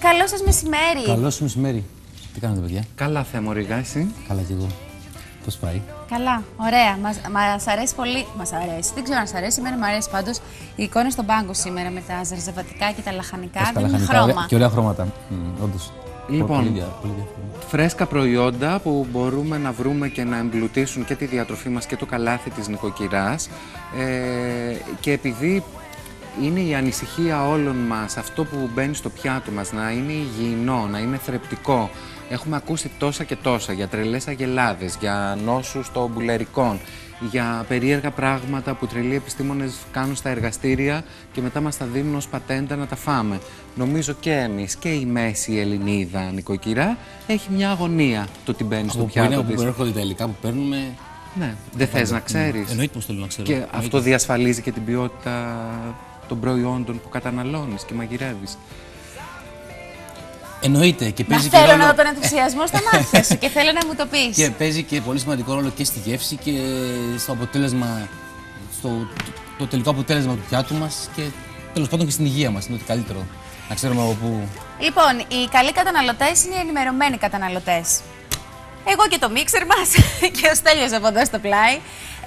Καλό σας μεσημέρι. Καλό σας μεσημέρι. Τι κάνετε, παιδιά? Καλά, Θεομορίγα, εσύ? Καλά κι εγώ. Πώς πάει? Καλά, ωραία. Μας αρέσει πολύ. Μας αρέσει. Δεν ξέρω αν σας αρέσει. Εμένα μου αρέσει πάντως η εικόνα στον πάγκο σήμερα με τα ζαρζαβατικά και τα λαχανικά. Δίνουν χρώμα. Και ωραία χρώματα. Όντως. Λοιπόν, πολύ φρέσκα προϊόντα που μπορούμε να βρούμε και να εμπλουτίσουν και τη διατροφή μας και το καλάθι της νοικοκυράς. Και επειδή είναι η ανησυχία όλων μας αυτό που μπαίνει στο πιάτο μας, να είναι υγιεινό, να είναι θρεπτικό. Έχουμε ακούσει τόσα και τόσα για τρελές αγελάδες, για νόσους των μπουλερικών, για περίεργα πράγματα που τρελοί επιστήμονες κάνουν στα εργαστήρια και μετά μας τα δίνουν ως πατέντα να τα φάμε. Νομίζω και εμείς και η μέση Ελληνίδα νοικοκυρά έχει μια αγωνία το τι μπαίνει στο πιάτο της. Από πού έρχονται τα υλικά που παίρνουμε. Ναι, δεν θες να ξέρεις. Εννοείται πως θέλω να ξέρω. Και αυτό διασφαλίζει και την ποιότητα των προϊόντων που καταναλώνεις και μαγειρεύεις. Εννοείται και παίζει θέλω ρόλο... να δω τον ενθουσιασμό στα μάτια σου και θέλω να μου το πεις. Και παίζει και πολύ σημαντικό ρόλο και στη γεύση και στο αποτέλεσμα, το τελικό αποτέλεσμα του πιάτου μας και τέλος πάντων και στην υγεία μας. Είναι ότι καλύτερο να ξέρουμε από πού. Λοιπόν, οι καλοί καταναλωτές είναι οι ενημερωμένοι καταναλωτές. Εγώ και το μίξερ μας και ο Στέλιος από εδώ στο πλάι.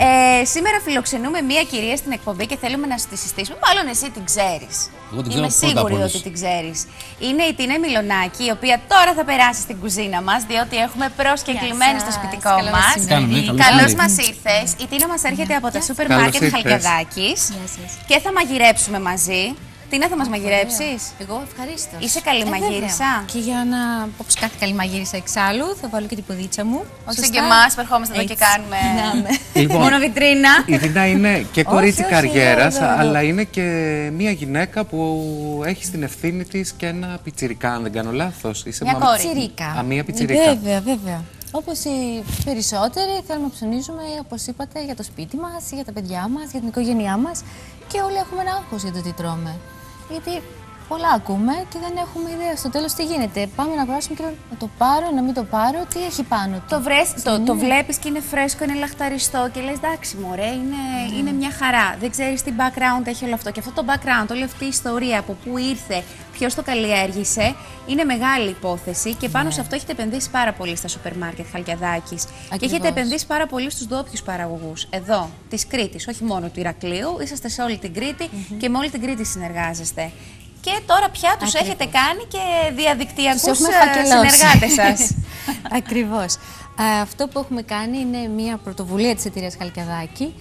Σήμερα φιλοξενούμε μία κυρία στην εκπομπή και θέλουμε να σου τη συστήσουμε. Μάλλον εσύ την ξέρεις. Είμαι σίγουρη ότι την ξέρεις. Είναι η Τίνα Μιλονάκη, η οποία τώρα θα περάσει στην κουζίνα μας, διότι έχουμε προσκεκλημένη στο σπιτικό μας. Καλώς μας ήρθες. Η Τίνα μας έρχεται από τα σούπερ μάρκετ Χαλκιδάκης και θα μαγειρέψουμε μαζί. Τίνα, θα μας μαγειρέψεις? Εγώ ευχαρίστω. Είσαι καλή μαγείρισα? Και για να πω πως κάθε καλή μαγείρισα εξάλλου, θα βάλω και την ποδίτσα μου. Όχι και εμάς που ερχόμαστε εδώ και κάνουμε Λοιπόν, μόνο βιτρίνα. Η Τίνα είναι και κορίτσι καριέρας, αλλά είναι και μια γυναίκα που έχει στην ευθύνη της και ένα πιτσιρικά, αν δεν κάνω λάθος. Είσαι μια κόρη. Πιτσιρίκα. Μία πιτσιρίκα. Βέβαια, βέβαια. Όπως οι περισσότεροι θέλουμε να ψωνίζουμε, όπως είπατε, για το σπίτι μας, για τα παιδιά μας, για την οικογένειά μας και όλοι έχουμε ένα άγχος για το τι τρώμε. Γιατί πολλά ακούμε και δεν έχουμε ιδέα στο τέλος τι γίνεται. Πάμε να αγοράσουμε και να το πάρω, να μην το πάρω, τι έχει πάνω του. Το βλέπεις και είναι φρέσκο, είναι λαχταριστό και λες εντάξει μωρέ, είναι μια χαρά. Δεν ξέρεις τι background έχει όλο αυτό. Και αυτό το background, όλη αυτή η ιστορία από πού ήρθε, ποιος το καλλιέργησε, είναι μεγάλη υπόθεση και πάνω σε αυτό έχετε επενδύσει πάρα πολύ στα σούπερ μάρκετ Χαλκιδάκης. Και έχετε επενδύσει πάρα πολύ στους ντόπιους παραγωγούς εδώ, της Κρήτης, όχι μόνο του Ηρακλείου. Είσαστε σε όλη την Κρήτη και με όλη την Κρήτη συνεργάζεστε. Και τώρα πια τους έχετε κάνει και διαδικτυακούς συνεργάτες σας. Ακριβώς. Αυτό που έχουμε κάνει είναι μια πρωτοβουλία της εταιρείας Χαλκιδάκη.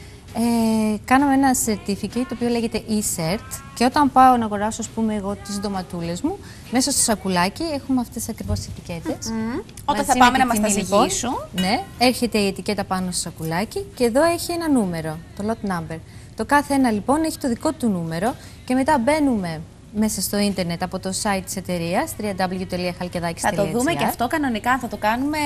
Κάναμε ένα certificate το οποίο λέγεται e-cert και όταν πάω να αγοράσω, ας πούμε, εγώ τις ντοματούλες μου, μέσα στο σακουλάκι έχουμε αυτές ακριβώς τις ετικέτες. Όταν θα πάμε να μας τα ζυγίσουν. Ναι, έρχεται η ετικέτα πάνω στο σακουλάκι και εδώ έχει ένα νούμερο, το lot number. Το κάθε ένα λοιπόν έχει το δικό του νούμερο και μετά μπαίνουμε μέσα στο ίντερνετ από το site της εταιρείας www.halkidakis.gr. Θα το δούμε και αυτό κανονικά, θα το κάνουμε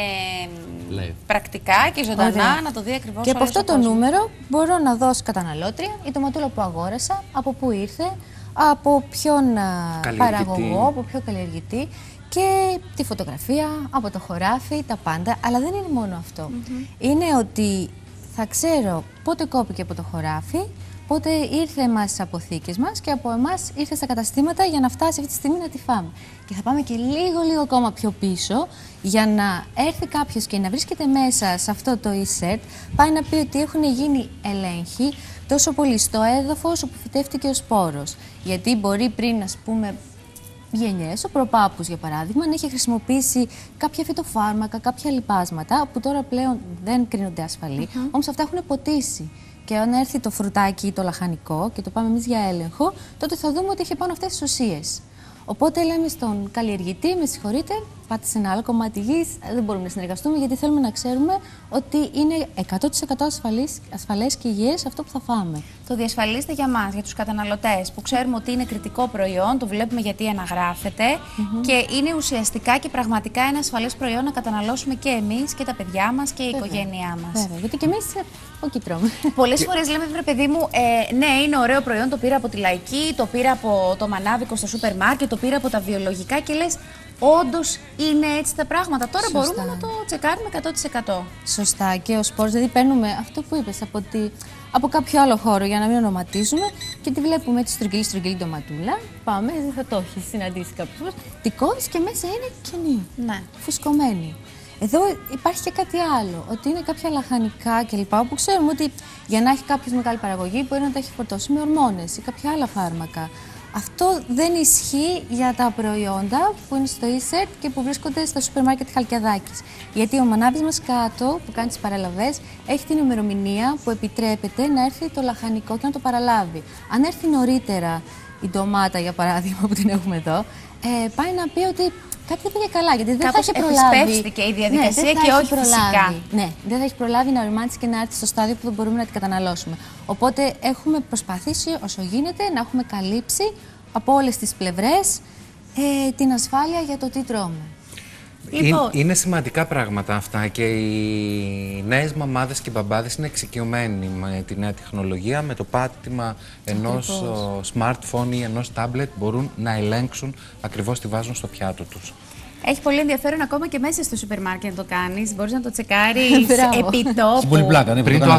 πρακτικά και ζωντανά, να το δει ακριβώς. Και από αυτό το νούμερο μπορώ να δω ως καταναλώτρια η ντοματούλα που αγόρασα, από πού ήρθε, από ποιον παραγωγό, από ποιο καλλιεργητή και τη φωτογραφία, από το χωράφι, τα πάντα. Αλλά δεν είναι μόνο αυτό. Είναι ότι θα ξέρω πότε κόπηκε από το χωράφι, πότε ήρθε εμάς στις αποθήκες μας και από εμάς ήρθε στα καταστήματα για να φτάσει αυτή τη στιγμή να τη φάμε. Και θα πάμε και λίγο ακόμα πιο πίσω για να έρθει κάποιος και να βρίσκεται μέσα σε αυτό το e-cert, πάει να πει ότι έχουν γίνει ελέγχοι τόσο πολύ στο έδαφος όπου φυτεύτηκε ο σπόρος. Γιατί μπορεί πριν, ας πούμε, γενιές, ο προπάπους για παράδειγμα, να έχει χρησιμοποιήσει κάποια φυτοφάρμακα, κάποια λιπάσματα που τώρα πλέον δεν κρίνονται ασφαλή, όμως αυτά έχουν ποτίσει. Και αν έρθει το φρουτάκι ή το λαχανικό και το πάμε εμείς για έλεγχο, τότε θα δούμε ότι έχει πάνω αυτές τις ουσίες. Οπότε λέμε στον καλλιεργητή, με συγχωρείτε, πάτε σε ένα άλλο κομμάτι γης, δεν μπορούμε να συνεργαστούμε γιατί θέλουμε να ξέρουμε ότι είναι 100% ασφαλές και υγιές αυτό που θα φάμε. Το διασφαλίστε για μας, για τους καταναλωτές, που ξέρουμε ότι είναι κριτικό προϊόν, το βλέπουμε γιατί αναγράφεται και είναι ουσιαστικά και πραγματικά ένα ασφαλές προϊόν να καταναλώσουμε και εμείς και τα παιδιά μας και η οικογένειά μας. Βέβαια, γιατί και εμείς εκεί τρώμε. Πολλές φορές λέμε, βρε παιδί μου, ναι, είναι ωραίο προϊόν, το πήρα από τη Λαϊκή, το πήρα από το Μανάβικο στο σούπερ μάρκετ, το πήρα από τα βιολογικά και λες, όντως είναι έτσι τα πράγματα. Τώρα Σωστά. μπορούμε να το τσεκάρουμε 100%. Σωστά. Και ο σπόρς, δηλαδή παίρνουμε αυτό που είπες από κάποιο άλλο χώρο για να μην ονοματίζουμε και τη βλέπουμε έτσι στρογγυλή ντοματούλα. Πάμε, δεν θα το έχει συναντήσει κάποιο. Τη κόβεις και μέσα είναι κοινή. Ναι. Φουσκωμένη. Εδώ υπάρχει και κάτι άλλο, ότι είναι κάποια λαχανικά κλπ. Που ξέρουμε ότι για να έχει κάποιο μεγάλη παραγωγή μπορεί να τα έχει φορτώσει με ορμόνες ή κάποια άλλα φάρμακα. Αυτό δεν ισχύει για τα προϊόντα που είναι στο e-cert και που βρίσκονται στα σούπερ μάρκετ Χαλκιαδάκης. Γιατί ο μανάβης μας κάτω, που κάνει τις παραλαβές, έχει την ημερομηνία που επιτρέπεται να έρθει το λαχανικό και να το παραλάβει. Αν έρθει νωρίτερα η ντομάτα, για παράδειγμα, που την έχουμε εδώ, πάει να πει ότι κάτι δεν πήγε καλά, γιατί δεν θα έχει προλάβει. Επισπεύστηκε η διαδικασία και όχι φυσικά. Ναι, δεν θα έχει προλάβει να οριμάνσει και να έρθει στο στάδιο που δεν μπορούμε να την καταναλώσουμε. Οπότε έχουμε προσπαθήσει όσο γίνεται να έχουμε καλύψει από όλες τις πλευρές την ασφάλεια για το τι τρώμε. Λοιπόν. Είναι σημαντικά πράγματα αυτά και οι νέες μαμάδες και οι μπαμπάδες είναι εξοικειωμένοι με τη νέα τεχνολογία. Με το πάτημα ενός smartphone ή ενός tablet μπορούν να ελέγξουν ακριβώς τι βάζουν στο πιάτο τους. Έχει πολύ ενδιαφέρον ακόμα και μέσα στο σούπερ μάρκετ να το κάνεις. Μπορείς να το τσεκάρεις επί τόπου. Πολύ πλάκα, ναι. Πριν το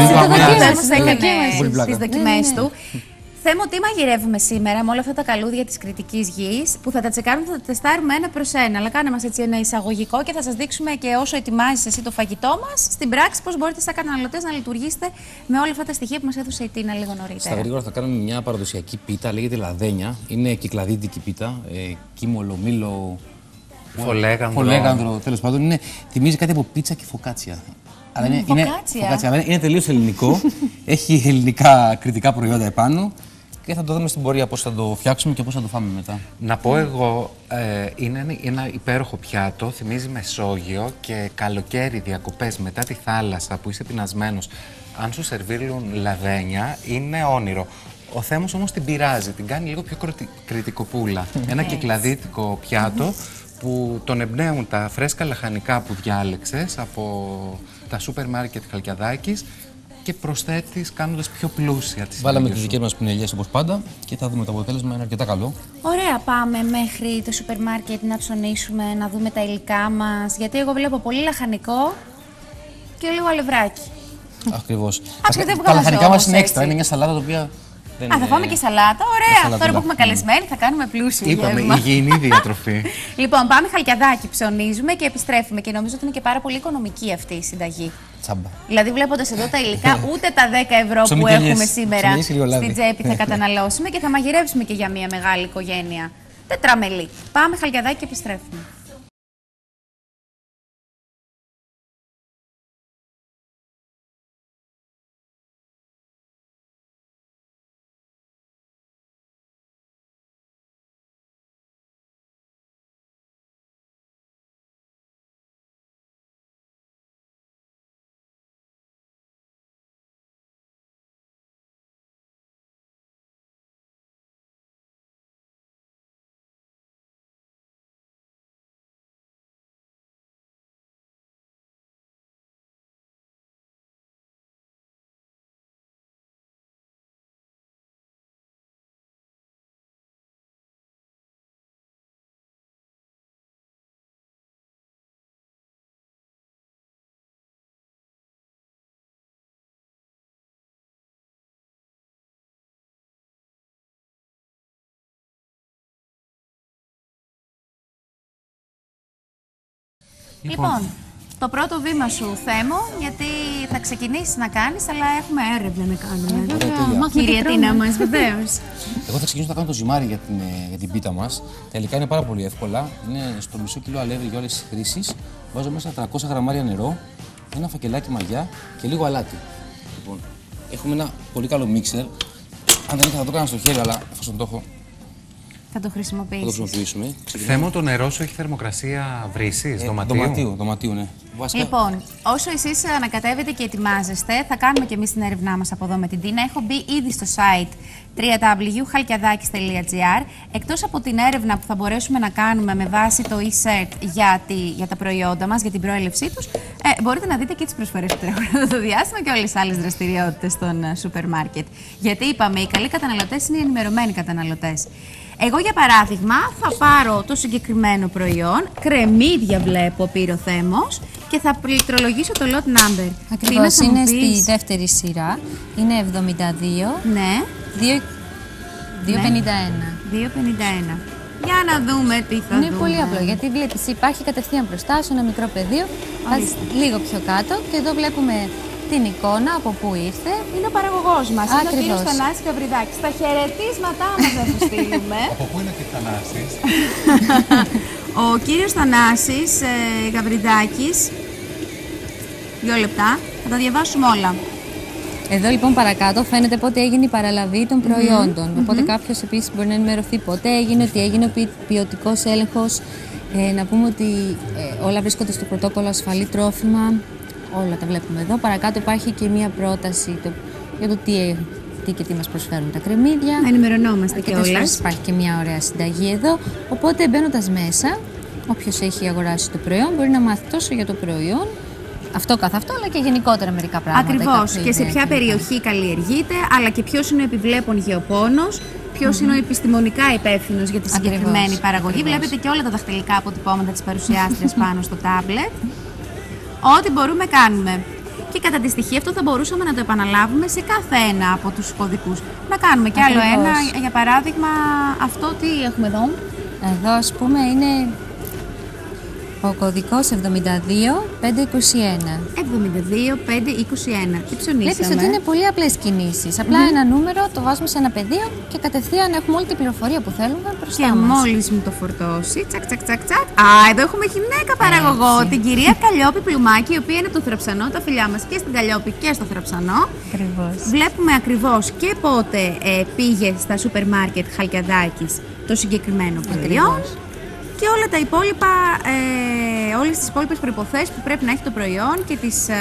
αγοράσει τις δοκιμές του. Θέμα τι μαγειρεύουμε σήμερα με όλα αυτά τα καλούδια της κριτικής γης που θα τα τσεκάρουμε, θα τα τεστάρουμε ένα προς ένα. Αλλά κάνε μας έτσι ένα εισαγωγικό και θα σας δείξουμε και όσο ετοιμάζεις εσύ το φαγητό μας, στην πράξη πώς μπορείτε σαν καταναλωτές να λειτουργήσετε με όλα αυτά τα στοιχεία που μας έδωσε η Τίνα λίγο νωρίτερα. Στα γρήγορα θα κάνουμε μια παραδοσιακή πίτα, λέγεται λαδένια. Είναι κυκλαδίτικη πίτα, κίμολο, μήλο, φολέγανδρο, τέλος πάντων. Θυμίζει κάτι από πίτσα και φωκάτσια. Αλλά είναι τελείως ελληνικό. Έχει ελληνικά κριτικά προϊόντα επάνω. Και θα το δούμε στην πορεία πώς θα το φτιάξουμε και πώς θα το φάμε μετά. Να πω εγώ, είναι ένα υπέροχο πιάτο, θυμίζει Μεσόγειο και καλοκαίρι διακοπές μετά τη θάλασσα που είσαι πεινασμένος. Αν σου σερβίρουν λαδένια, είναι όνειρο. Ο Θέμος όμως την πειράζει, την κάνει λίγο πιο κριτικοπούλα. Ένα κυκλαδίτικο πιάτο που τον εμπνέουν τα φρέσκα λαχανικά που διάλεξες από τα σούπερ μάρκετ Χαλκιαδάκης και προσθέτεις κάνοντας πιο πλούσια τη συνταγή. Βάλαμε τις δικές μας πινελιές όπως πάντα και θα δούμε το αποτέλεσμα, είναι αρκετά καλό. Ωραία, πάμε μέχρι το σούπερ μάρκετ να ψωνίσουμε, να δούμε τα υλικά μας. Γιατί εγώ βλέπω πολύ λαχανικό και λίγο αλευράκι. Ακριβώς. Τα λαχανικά μας είναι έξτρα, είναι μια σαλάτα το οποία. Θα φάμε και σαλάτα. Ωραία. Τώρα που έχουμε καλεσμένοι θα κάνουμε πλούσιο. Είπαμε, υγιεινή διατροφή. Λοιπόν, πάμε Χαλκιαδάκι, ψωνίζουμε και επιστρέφουμε. Και νομίζω ότι είναι και πάρα πολύ οικονομική αυτή η συνταγή. Τσάμπα. Δηλαδή, βλέποντας εδώ τα υλικά, ούτε τα 10 ευρώ που έχουμε σήμερα στην τσέπη θα καταναλώσουμε και θα μαγειρεύσουμε και για μια μεγάλη οικογένεια. Τετραμελή. Πάμε Χαλκιαδάκι και επιστρέφουμε. Λοιπόν, το πρώτο βήμα σου, Θέμο, γιατί θα ξεκινήσεις να κάνεις, αλλά έχουμε έρευνα να κάνουμε. Κυρία Τίνα μας, βεβαίως. Εγώ θα ξεκινήσω να κάνω το ζυμάρι για την πίτα μας. Τα υλικά είναι πάρα πολύ εύκολα. Είναι στο μισό κιλό αλεύρι για όλες τις χρήσεις. Βάζω μέσα 300 γραμμάρια νερό, ένα φακελάκι μαγιά και λίγο αλάτι. Λοιπόν, έχουμε ένα πολύ καλό μίξερ. Αν δεν είχα θα το έκανα στο χέρι, αλλά εφόσον το έχω. Θα το χρησιμοποιήσουμε. Θέμο, το νερό σου έχει θερμοκρασία βρύσης, δωματίου, ναι. Λοιπόν, όσο εσείς ανακατεύετε και ετοιμάζεστε, θα κάνουμε και εμείς την έρευνά μας από εδώ με την Τίνα. Έχω μπει ήδη στο site www.halkiadakis.gr. Εκτός από την έρευνα που θα μπορέσουμε να κάνουμε με βάση το e-cert για τα προϊόντα μας, για την προέλευσή τους, μπορείτε να δείτε και τις προσφορές που τρέχουν αυτό το διάστημα και όλες τις άλλες δραστηριότητες των σούπερ μάρκετ. Γιατί είπαμε, οι καλοί καταναλωτές είναι οι ενημερωμένοι καταναλωτές. Εγώ για παράδειγμα θα πάρω το συγκεκριμένο προϊόν, κρεμμύδια βλέπω πήρε ο Θέμος και θα πληκτρολογήσω το lot number. Ακριβώς, είναι στη δεύτερη σειρά, είναι 72, ναι. 2,51. Για να δούμε τι θα δούμε. Είναι πολύ απλό, γιατί βλέπεις υπάρχει κατευθείαν μπροστά σου ένα μικρό πεδίο, πας λίγο πιο κάτω και εδώ βλέπουμε την εικόνα από πού ήρθε. Είναι ο παραγωγός μας, είναι ο κύριος Θανάσης Γαβριδάκης. Τα χαιρετίσματά μας θα του στείλουμε. Από πού είναι και Θανάσης? Ο κύριος Θανάσης Γαβριδάκης, 2 λεπτά, θα τα διαβάσουμε όλα. Εδώ λοιπόν παρακάτω φαίνεται πότε έγινε η παραλαβή των προϊόντων. Οπότε κάποιος επίσης μπορεί να ενημερωθεί πότε έγινε, ότι έγινε ο ποιοτικός έλεγχος. Να πούμε ότι όλα βρίσκονται στο πρωτόκολλο ασφαλή τρόφιμα. Όλα τα βλέπουμε εδώ. Παρακάτω υπάρχει και μία πρόταση για το τι και τι μας προσφέρουν τα κρεμμύδια. Να ενημερωνόμαστε και όλες. Υπάρχει και μία ωραία συνταγή εδώ. Οπότε μπαίνοντας μέσα, όποιος έχει αγοράσει το προϊόν μπορεί να μάθει τόσο για το προϊόν, αυτό καθ' αυτό, αλλά και γενικότερα μερικά πράγματα. Ακριβώς. Και σε ποια περιοχή καλλιεργείται, αλλά και ποιος είναι ο επιβλέπων γεωπόνος, ποιος είναι ο επιστημονικά υπεύθυνος για τη συγκεκριμένη παραγωγή. Βλέπετε και όλα τα δαχτυλικά αποτυπώματα της παρουσιάστριας πάνω στο τάμπλετ. Ό,τι μπορούμε κάνουμε. Και κατά τη στοιχεία αυτό θα μπορούσαμε να το επαναλάβουμε σε κάθε ένα από τους κωδικούς. Να κάνουμε κι άλλο ένα, για παράδειγμα, αυτό τι έχουμε εδώ. Εδώ ας πούμε είναι ο κωδικός 72521. 72521. Τι ψωνίσαμε. Βλέπεις ότι είναι πολύ απλές κινήσεις. Απλά ένα νούμερο το βάζουμε σε ένα πεδίο και κατευθείαν έχουμε όλη την πληροφορία που θέλουμε μπροστά μας. Και μόλις μου το φορτώσει, τσακ, τσακ, τσακ, τσακ. Εδώ έχουμε γυναίκα παραγωγό, την κυρία Καλλιόπη Πλουμάκη, η οποία είναι από το Θραψανό. Τα φιλιά μας και στην Καλλιόπη και στο Θραψανό. Ακριβώς. Βλέπουμε ακριβώς και πότε πήγε στα σούπερ μάρκετ Χαλκιαδάκης το συγκεκριμένο προϊόν. Και όλα τα υπόλοιπα, όλες τις υπόλοιπες προϋποθέσεις που πρέπει να έχει το προϊόν και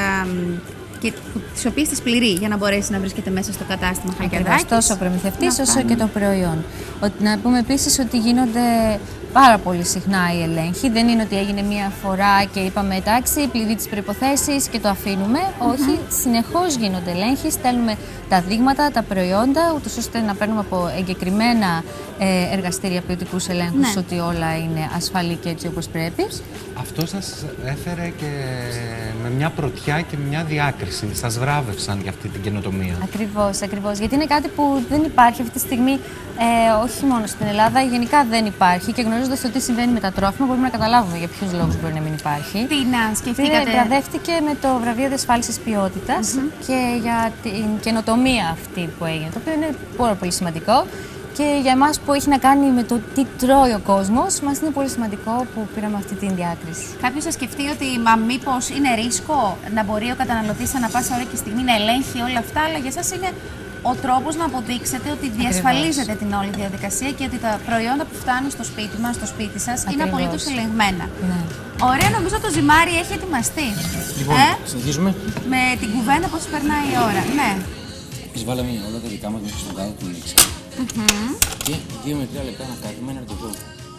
τις οποίες τις πληρεί για να μπορέσει να βρίσκεται μέσα στο κατάστημα Χαλκιαδάκης. Τόσο ο προμηθευτής όσο και το προϊόν. Να πούμε επίσης ότι γίνονται πάρα πολύ συχνά οι ελέγχοι. Δεν είναι ότι έγινε μία φορά και είπαμε εντάξει, πληρεί τις προϋποθέσεις και το αφήνουμε. Όχι, συνεχώς γίνονται ελέγχοι. Στέλνουμε τα δείγματα, τα προϊόντα, ούτως ώστε να παίρνουμε από εγκεκριμένα εργαστήρια ποιοτικούς ελέγχους ότι όλα είναι ασφαλή και έτσι όπως πρέπει. Αυτό σας έφερε και με μια πρωτιά και μια διάκριση. Σας βράβευσαν για αυτή την καινοτομία. Ακριβώς, ακριβώς. Γιατί είναι κάτι που δεν υπάρχει αυτή τη στιγμή, όχι μόνο στην Ελλάδα, γενικά δεν υπάρχει. Και γνωρίζοντας το τι συμβαίνει με τα τρόφιμα, μπορούμε να καταλάβουμε για ποιους λόγους μπορεί να μην υπάρχει. Τι να σκεφτήκατε. Βραβεύτηκε με το βραβείο διασφάλισης ποιότητας και για την καινοτομία αυτή που έγινε, το οποίο είναι πάρα πολύ σημαντικό. Και για εμάς που έχει να κάνει με το τι τρώει ο κόσμος, μας είναι πολύ σημαντικό που πήραμε αυτή την διάκριση. Κάποιος θα σκεφτεί ότι μήπως είναι ρίσκο να μπορεί ο καταναλωτής ανά πάσα ώρα και στιγμή να ελέγχει όλα αυτά, αλλά για εσάς είναι ο τρόπος να αποδείξετε ότι διασφαλίζετε την όλη διαδικασία και ότι τα προϊόντα που φτάνουν στο σπίτι μας, στο σπίτι σας, είναι απολύτως ελεγμένα. Ναι. Ωραία, νομίζω το ζυμάρι έχει ετοιμαστεί. Λοιπόν, συνεχίζουμε. Με την κουβέντα πώς περνάει η ώρα. Ναι. Βάλαμε όλα τα δικά μας μέσα στον κάδο του μίξερ. Και 2 με 3 λεπτά να κάνουμε ένα αρτιζό.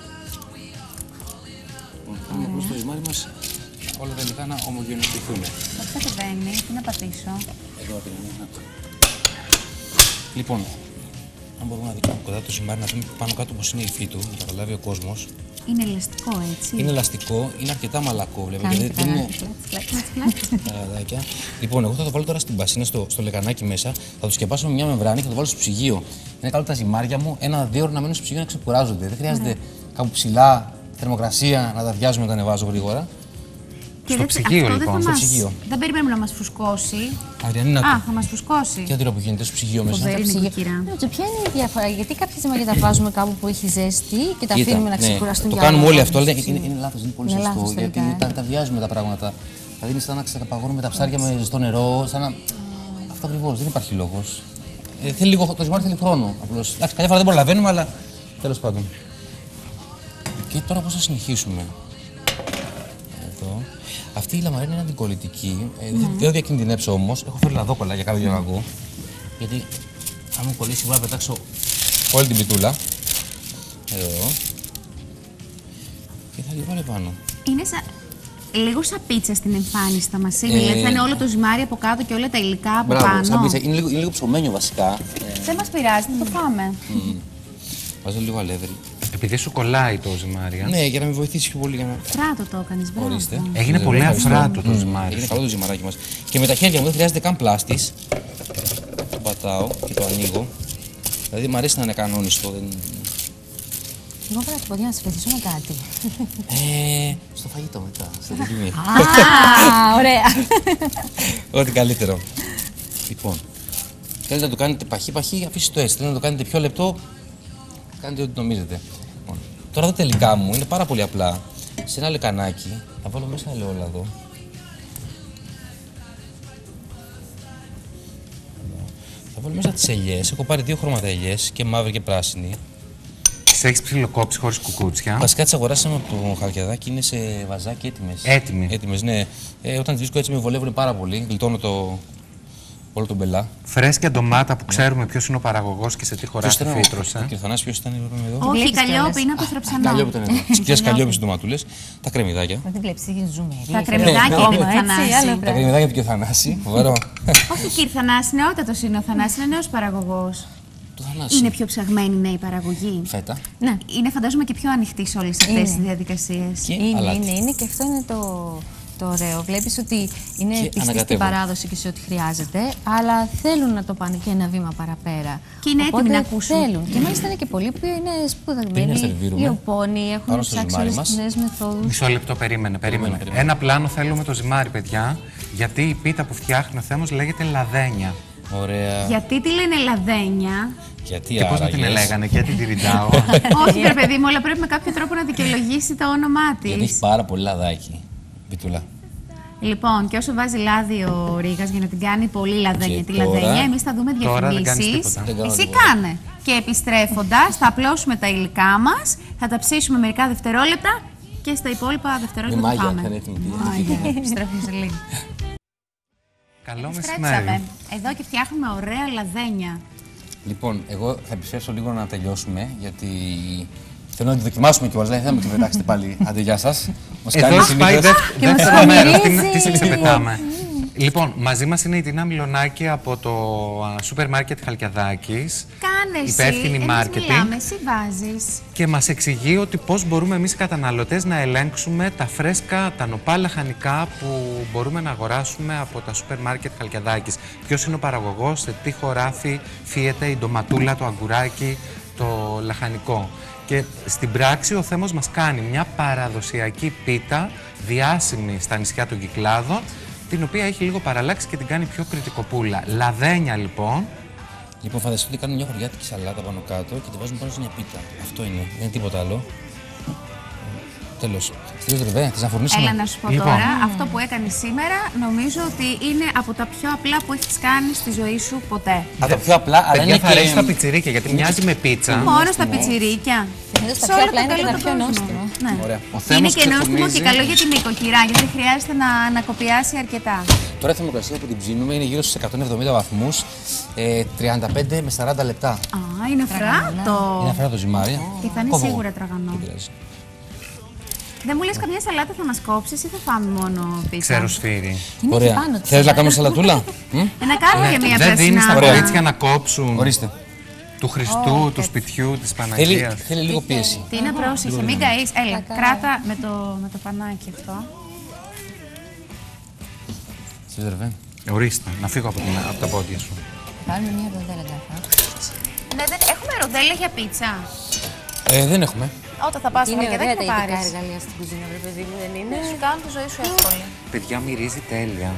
Κάνουμε απλώς το ζυμάρι μας όλα τα υλικά να ομογενοποιηθούν. Πώς κατεβαίνει, τι να πατήσω. Εδώ ακριβώς. Λοιπόν, αν μπορούμε να δούμε κοντά το ζυμάρι, να δούμε πάνω κάτω πώς είναι η υφή του, να καταλάβει ο κόσμος. Είναι ελαστικό, έτσι. Είναι ελαστικό, είναι αρκετά μαλακό, βλέπετε. Δεν είναι. Λοιπόν, εγώ θα το βάλω τώρα στην μπασίνα, στο λεκανάκι μέσα. Θα το σκεπάσω με μια μεμβράνη και θα το βάλω στο ψυγείο. Είναι καλό τα ζυμάρια μου 1-2 ώρες να μένουν στο ψυγείο να ξεκουράζονται. Δεν χρειάζεται κάπου ψηλά θερμοκρασία να τα βιάζουμε να τα ανεβάζω γρήγορα. Και στο ψυγείο, λοιπόν. Στο ψυγείο. Δεν περιμένουμε να μας φουσκώσει. Αριανίνα, θα μας φουσκώσει. Και αντίρα που γίνεται στο ψυγείο μέσα. Ποια είναι η διαφορά, γιατί κάποια ζυμάρια τα βάζουμε κάπου που έχει ζέστη και τα αφήνουμε να ξεκουραστούν. Το κάνουμε όλοι αυτό, αλλά είναι λάθος, δεν είναι πολύ σωστό. Γιατί τα βιάζουμε τα πράγματα. Δηλαδή είναι σαν να ξεκαπαγώνουμε τα ψάρια με ζεστό νερό. Αυτό ακριβώς, δεν υπάρχει λόγος. Θέλει λίγο, το ζυμάρι θέλει χρόνο. Απλώς. Εντάξει, κάποια φορά δεν προλαβαίνουμε, αλλά τέλος πάντων. Και τώρα πώς θα συνεχίσουμε. Εδώ. Αυτή η λαμαρίνα είναι αντικολλητική. Δεν θα διακινδυνεύσω όμως. Έχω φέρει λαδόκολλα για κάποιο αγωγό. Γιατί αν μου κολλήσει, μπορώ να πετάξω όλη την πιτούλα. Εδώ. Και θα τη βάλω πάνω. Είναι λίγο σαν πίτσα στην εμφάνιση θα μας είναι. Δηλαδή θα είναι όλο το ζυμάρι από κάτω και όλα τα υλικά από πάνω. Σαν πίτσα. Είναι λίγο ψωμένιο βασικά. Δεν μας πειράζει, θα το φάμε. Βάζω λίγο αλεύρι. Επειδή σου κολλάει το ζυμάρι. Ναι, για να με βοηθήσει πιο πολύ. Για να... Φράτο το έκανες, μπράβο. Ορίστε. Έγινε πολύ αφράτο το ζυμάρι. Είναι καλό το ζυμαράκι μας. Και με τα χέρια μου δεν χρειάζεται καν πλάστης. Το πατάω και το ανοίγω. Δηλαδή μου αρέσει να είναι κανόνιστο. Δεν... Εγώ πρέπει να πω να σας βοηθήσω με κάτι. Στο φαγητό μετά, στο δοκιμή. Α, ωραία. Ό,τι καλύτερο. Λοιπόν, θέλετε να το κάνετε παχύ-παχύ, αφήστε το έτσι. Θέλετε να το κάνετε πιο λεπτό, κάντε ό,τι νομίζετε. Λοιπόν, τώρα τα τελικά μου είναι πάρα πολύ απλά. Σε ένα λεκανάκι θα βάλω μέσα ελαιόλαδο. Θα βάλω μέσα τις ελιές. Έχω πάρει 2 χρώματα ελιές, και μαύρη και πράσινη. Τις έχεις ψιλοκόψει χωρίς κουκούτσια. Βασικά τις αγοράσαμε από το Χαλκιδάκι, είναι σε βαζάκι έτοιμες. Έτοιμες, ναι. Όταν τις βρίσκω έτσι με βολεύουν πάρα πολύ. Γλιτώνω όλο τον μπελά. Φρέσκια ντομάτα που ξέρουμε ποιος είναι ο παραγωγός και σε τι χωράφι φύτρωσε. Κύριε Θανάση, ποιος ήταν εδώ? Όχι, Καλλιόπη, είναι από το Θραψανό. Καλλιόπη ήταν εδώ. Τις κυρίες Καλλιόπης οι ντοματούλες. Τα κρεμμυδάκια. Δεν βλέπεις, έχει ζούμε. Τα κρεμμυδάκια είναι του Θανάση. Τα κρεμμυδάκια του κύριου Θανάση. Φοβερό. Όχι, κύριε Θανάση, νεότατος είναι ο Θανάσης, είναι νέος παραγωγός. Είναι πιο ψαγμένη νέοι παραγωγή. Φέτα. Ναι. Είναι φαντάζομαι και πιο ανοιχτή σε όλες αυτές τις διαδικασίες. Είναι και αυτό είναι το ωραίο. Βλέπεις ότι είναι πιστοί στην παράδοση και σε ό,τι χρειάζεται, αλλά θέλουν να το πάνε και ένα βήμα παραπέρα. Και είναι έτοιμοι να ακούσουν. Θέλουν. Και μάλιστα είναι και πολλοί που είναι σπουδαγμένοι, λιοπόνοι, έχουν ψάξει όλες τις νέες μεθόδους. Μισό λεπτό, περίμενε. Ένα πλάνο θέλουμε το ζυμάρι, παιδιά, γιατί η πίτα που φτιάχνει ο Θέμος λέγεται λαδένια. Ωραία. Γιατί τη λένε λαδένια? Γιατί και πώς να την λέγανε, γιατί τη ριντάω. Όχι, ρε παιδί μου, αλλά πρέπει με κάποιο τρόπο να δικαιολογήσει το όνομά της. Γιατί έχει πάρα πολύ λαδάκι. Πιτούλα. Λοιπόν, και όσο βάζει λάδι ο Ρήγας για να την κάνει πολύ λαδένια τη λαδένια, εμείς θα δούμε διαφημίσεις. Εσύ κάνε. Και επιστρέφοντας, θα απλώσουμε τα υλικά μας, θα τα ψήσουμε μερικά δευτερόλεπτα και στα υπόλοιπα δευτερόλεπτα θα πάμε. Επιστρέφουμε σε λίγο. Καλό μεσημέρι. Εδώ και φτιάχνουμε ωραία λαδένια. Λοιπόν, εγώ θα επιστρέψω λίγο να τελειώσουμε, γιατί θέλω να τη δοκιμάσουμε κιόλας. Δεν θα με ξεπετάξετε πάλι. Άντε, γεια σας. Εδώ πάει δεύτερο μέρος. Τι σε ξεπετάμε. Λοιπόν, μαζί μας είναι η Τίνα Μιλονάκη από το σούπερ μάρκετ Χαλκιαδάκης. Κάνε εσύ, υπεύθυνη marketing. Μιλάμε, εσύ βάζεις. Και μας εξηγεί ότι πώς μπορούμε εμείς οι καταναλωτές να ελέγξουμε τα φρέσκα, τα νοπά λαχανικά που μπορούμε να αγοράσουμε από τα σούπερ μάρκετ Χαλκιαδάκης. Ποιος είναι ο παραγωγός, σε τι χωράφι φύεται η ντοματούλα, το αγκουράκι, το λαχανικό. Και στην πράξη ο Θέμος μας κάνει μια παραδοσιακή πίτα διάσημη στα νησιά των Κυκλάδων, την οποία έχει λίγο παραλλάξει και την κάνει πιο κριτικοπούλα. Λαδένια λοιπόν. Λοιπόν, φανταστείτε ότι κάνουν μια χωριάτικη σαλάτα πάνω κάτω και τη βάζουν πάνω σε μια πίτα. Αυτό είναι, δεν είναι τίποτα άλλο. Τέλος. Στείλω τρεβέ, θες να φορνήσουμε? Έλα να σου πω τώρα, αυτό που έκανες σήμερα νομίζω ότι είναι από τα πιο απλά που έχεις κάνει στη ζωή σου ποτέ. Από τα πιο απλά, αλλά είναι θα αρέσει στα πιτσιρίκια, γιατί μοιάζει με πίτσα. Μόνο στα πιτσιρίκια. Στα πιο απλά είναι και τα πιο νόστιμο. Είναι και νόστιμο και καλό για την νοικοκυρά, γιατί χρειάζεται να ανακοπιάσει αρκετά. Τώρα η θερμοκρασία που την ψήνουμε είναι γύρω στους 170 βαθμούς, 35 με 40 λεπτά. Α, είναι φράτο. Είναι φράτο ζυμάρι. Και θα είναι σίγουρα τραγανό. Δεν μου λες καμιά σαλάτα θα μας κόψεις ή θα φάμε μόνο πίτσα? Ξέρω σφύρι. Ωραία. Θέλεις να κάνουμε σαλατούλα? Να κάνουμε για μια Δεν δίνεις τα πρασινάδα. κορίτσια να κόψουν. Ορίστε. Του Χριστού, του σπιτιού, της Παναγίας. Θέλει λίγο πίεση. Τι να πρόσεχε, μην καείς. Έλα, κράτα με το πανάκι αυτό. Σύντρεφε. Ορίστε, να φύγω από τα πόδια σου. Κάνουμε μια ροδέλα, Ναι, έχουμε ροδέλα για πίτσα. Δεν έχουμε. Όταν θα πας στο είναι μαρκετάκι ωραία θα τα πάρεις. ειδικά εργαλεία στην κουζίνα, βρε παιδί μου, δεν είναι? Σου κάνουν τη ζωή σου εύκολη. Παιδιά, μυρίζει τέλεια.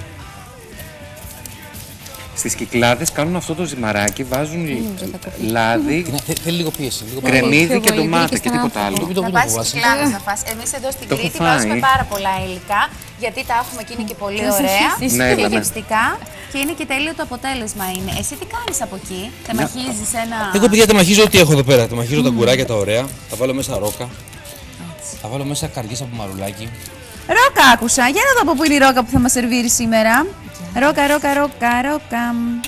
Στις Κυκλάδες κάνουν αυτό το ζυμαράκι, βάζουν λάδι, Θέλει λίγο πίεση. κρεμμύδι και ντομάτα και τίποτα άλλο. Να πας στις Κυκλάδες να φας. Εμείς εδώ στην Κρήτη βάζουμε πάρα πολλά υλικά, γιατί τα έχουμε και είναι και πολύ ωραία και γευστικά και είναι και τέλειο το αποτέλεσμα είναι. Εσύ τι κάνεις από εκεί, τεμαχίζεις ένα... Εγώ παιδιά τεμαχίζω ό,τι έχω εδώ πέρα. Τεμαχίζω τα αγκουράκια τα ωραία, θα βάλω μέσα ρόκα, θα βάλω μέσα καρδιές από μαρουλάκι. Ρόκα άκουσα, για να δω από πού είναι η ρόκα που θα μας σερβίρει σήμερα. Ρόκα.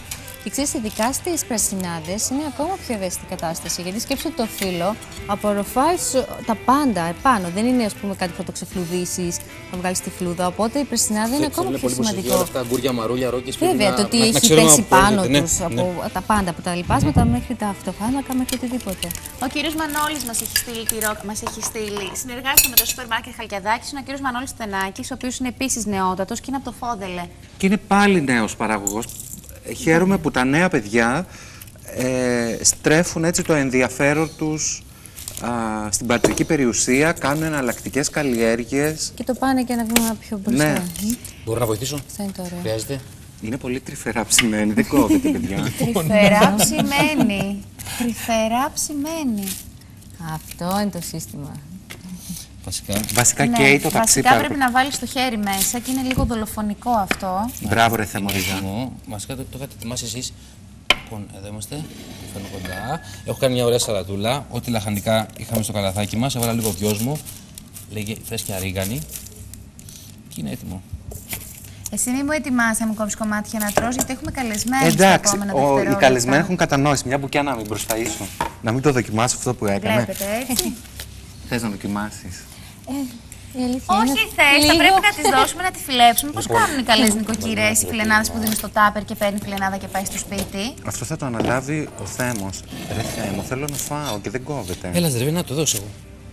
Και ξέρεις, ειδικά στις πρασινάδες είναι ακόμα πιο ευαίσθητη κατάσταση. Γιατί σκέψου ότι το φύλλο απορροφάει τα πάντα επάνω. Δεν είναι, ας πούμε, κάτι που θα το ξεφλουδίσεις, θα βγάλεις τη φλούδα. Οπότε η πρασινάδα είναι ακόμα πιο σημαντικό. Αυτά αγκούρια, μαρούλια, ρόκες. Βέβαια, το ότι έχει πέσει πάνω τους από τα πάντα, από τα λιπάσματα μέχρι τα φυτοφάρμακα, μέχρι οτιδήποτε. Ο κύριος Μανώλης μας έχει στείλει συνεργάζεται με το σούπερ μάρκετ Χαλκιαδάκης. Είναι ο κύριος Μανώλης Στενάκης, ο οποίος είναι επίσης νεότατος και είναι από το Φόδελε. Και είναι πάλι νέος παραγωγός. Χαίρομαι που τα νέα παιδιά στρέφουν έτσι το ενδιαφέρον τους στην πατρική περιουσία, κάνουν εναλλακτικές καλλιέργειες. Και το πάνε και ένα βήμα πιο μπροστά. Ναι. Μπορώ να βοηθήσω? Θα είναι το ωραίο. Χρειάζεται? Είναι πολύ τρυφερά ψημένη, δεν κόβεται, παιδιά. Τρυφερά ψημένη. Τρυφερά ψημένη. Αυτό είναι το σύστημα. Βασικά Ναι, καίει το ταξί. βασικά πρέπει να βάλεις το χέρι μέσα και είναι λίγο δολοφονικό αυτό. Μπράβο, ρε Θεμορίδα. Βασικά το είχατε ετοιμάσει εσείς. Λοιπόν, εδώ είμαστε. Το φέρνω κοντά. Έχω κάνει μια ωραία σαλατούλα. Ό,τι λαχανικά είχαμε στο καλαθάκι μας. Έβαλα λίγο δυόσμο. Λέγε φρέσκια ρίγανη. Και είναι έτοιμο. Εσύ μη μου ετοιμάσαι να μου κόψεις κομμάτια να τρως, γιατί έχουμε καλεσμένους. Εντάξει, οι καλεσμένοι έχουν κατανόηση. Μια μπουκιά να μην μπροσταίσω. Να μην το δοκιμάσω αυτό που έκανε. Βλέπετε, έτσι. Θες να δοκιμάσεις? Η αλήθεια Όχι, είναι θες, θα λίγο- πρέπει να τις δώσουμε, να τη φιλέψουμε. Πώς κάνουν οι καλές νοικοκυρές, οι φιλενάδες που δίνουν στο τάπερ και παίρνει φιλενάδα και πάει στο σπίτι. Αυτό θα το αναλάβει ο Θέμος. Ρε Θέμο, θέλω να φάω και δεν κόβεται. Έλα, Ζερβί, να το δώσω εγώ.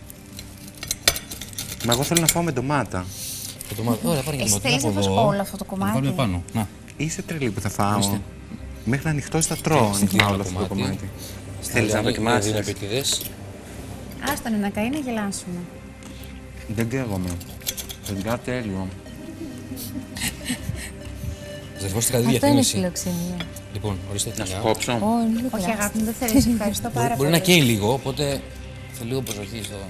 Μα εγώ θέλω να φάω με ντομάτα. Το τομάτι. Ωραία, πάρε και Εσύ το θέλεις να από φας εδώ. όλο αυτό το Να το βάλουμε κομμάτι. πάνω. Να. Είσαι τρελή που θα φάω. Ορίστε. Μέχρι να ανοιχτώσει θα τρώω Στην αν φάω όλο άλλο αυτό το κομμάτι. κομμάτι. Θέλεις να δοκιμάσεις? Είναι επίτηδες. Άστον να καεί να γελάσουμε. Δεν καίγομαι. Παιδιά, τέλειο. Ζερβό στην καλή Αυτό είναι διαφήμιση. φιλοξενία. Λοιπόν, ορίστε Να σου την κόψω. Όχι, αγάπη μου, δεν θέλεις. Ευχαριστώ πάρα πολύ. Μπορεί να καίει λίγο, οπότε θέλει λίγο προσοχή στο.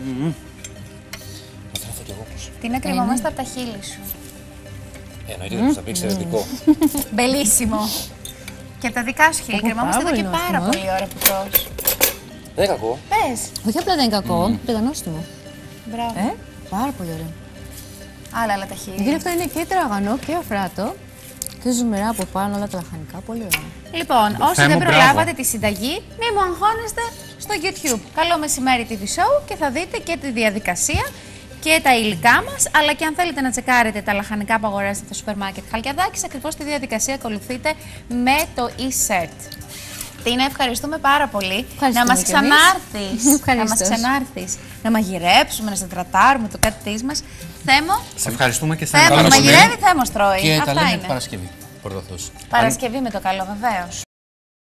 Να θρέφω κι εγώ πως. Τι να κρυβόμαστε από τα χείλη σου. Εννοείται ότι θα πει εξαιρετικό. Μπελίσιμο. Και από τα δικά σου χείλη. Κρυβόμαστε εδώ πάρα και πολύ πάρα νόστιμο, πολύ ώρα που τρως. Δεν είναι κακό. Πες. Όχι απλά δεν είναι κακό, πήγα νόστιμο. Μπράβο. Πάρα πολύ ωραίο. Άλλα τα Γιατί χείλη. αυτό είναι και τραγανό και αφράτο. Και ζουμερά από πάνω όλα τα λαχανικά, πολύ ωραία. Λοιπόν, όσοι Θέμο, δεν μπράβο. προλάβατε τη συνταγή, μη μου αγχώνεστε στο YouTube. Καλό μεσημέρι TV Show και θα δείτε και τη διαδικασία και τα υλικά μας, αλλά και αν θέλετε να τσεκάρετε τα λαχανικά που αγοράζετε στο σούπερ μάρκετ Χαλκιαδάκης, ακριβώς τη διαδικασία ακολουθείτε με το e-cert. Τίνα, ευχαριστούμε πάρα πολύ. Ευχαριστούμε Να μας κι εμείς. ξανάρθεις. Να μας Ευχαριστώς. ξανάρθεις. Να μαγειρέψουμε, να σε τρατάρουμε το κάτι της μας. Θέμο, Σε ευχαριστούμε και εσένα Θέμο, πάρα πολύ. μαγειρεύει, Θέμος τρώει. Και τα Αυτά λέμε είναι. Παρασκευή. Πρωτοθώς. Παρασκευή με το καλό, βεβαίως.